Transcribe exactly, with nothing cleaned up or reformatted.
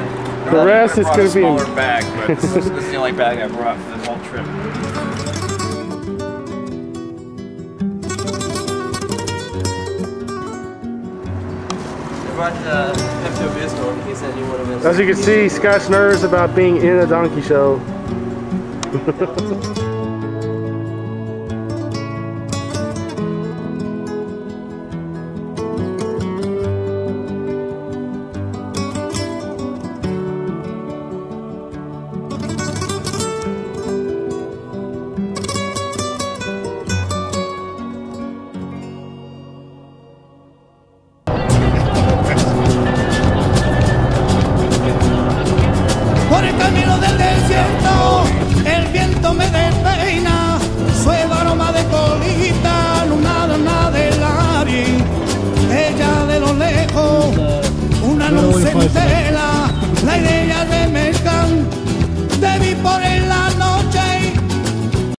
The rest is going to be... a smaller bag, but this is the only bag I brought for this whole trip. I brought uh, Pepto-Bismol in case anyone of us... As you can see, Scott's nervous about being in a donkey show. Por el camino del desierto